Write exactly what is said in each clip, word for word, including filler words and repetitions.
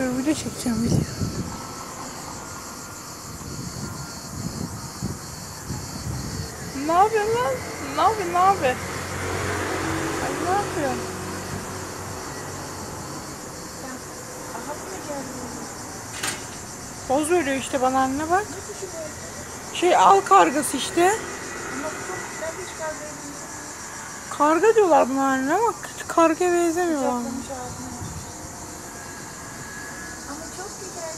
Dur video çekeceğim video. Ne yapıyorsun lan? Ne yapıyorsun? Ne yapıyorsun? Ay ne yapıyorsun? Poz veriyor işte bana anne bak. Şey al kargası işte. Karga diyorlar buna anne ama kargaya benzemiyorlar. Ama çok güzel.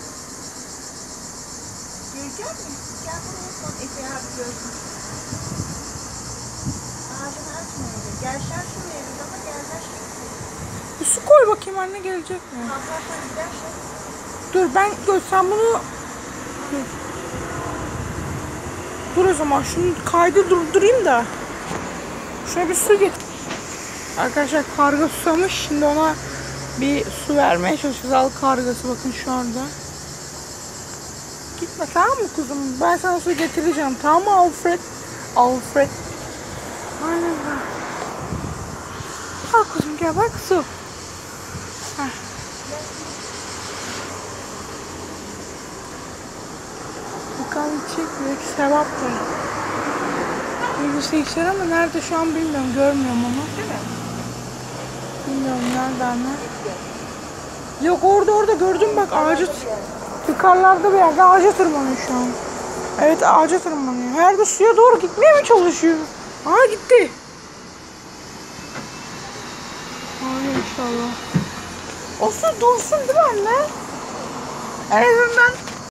Görecek misin? Gel buraya son Efe abi görsün. Ağacını açmayacak. Gel şer şuraya bir ama gelmez. Bir su koy bakayım anne gelecek mi? Kalkarsan gider şey. Dur ben sen bunu dur. Dur o zaman şunu kaydı durdurayım da. Şuna bir su getir. Arkadaşlar karga susamış. Şimdi ona bir su vermeye çalışacağız. Al kargası bakın şu anda. Gitme tamam mı kuzum? Ben sana su getireceğim. Tamam mı Alfred? Alfred. Aynen öyle. Al kuzum gel bak su. Heh. Bakalım çekmiyor ki sevap var. Bilgisayar işler ama nerede şu an bilmiyorum. Görmüyorum onu. Değil mi? Bilmiyorum nerede anne. Yok orada orada gördüm bak ağacı. Yukarılarda bir yerde ağaca tırmanıyor şu an. Evet ağaca tırmanıyor. Herhalde suya doğru gitmeye mi çalışıyor? Aa gitti. Ay inşallah. O su dursun değil mi anne? En azından